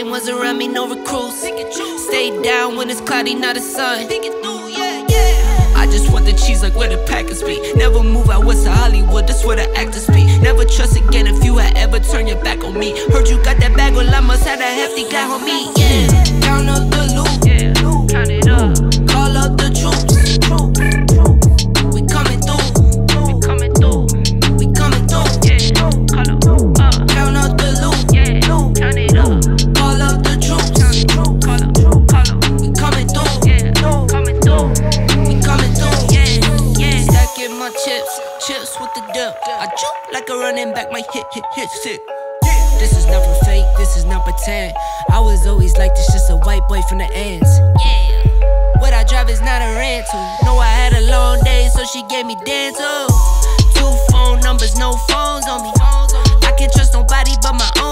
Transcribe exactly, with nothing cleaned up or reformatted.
same ones around me, no recruits. Stay down when it's cloudy, not a sun. I just want the cheese like where the Packers be. Never move out west of Hollywood, that's where the actors be. Never trust again if you had ever turned your back on me. Heard you got that bag, well I must have a hefty guy on me. Yeah, count up the loot, yeah, count it up. Call up the troops, we coming through, we coming through, we coming through. Yeah, call up, uh, count up the loot, yeah, count it up. Call up the troops, call up, call up, we coming through, yeah, coming through. My chips, chips with the dip. I jump like a running back, my hit, hit, hit, sick. This is never fake, this is not pretend. I was always like this, just a white boy from the ends. Yeah, what I drive is not a rental. Know I had a long day, so she gave me dental. Two phone numbers, no phones on me. I can't trust nobody but my own.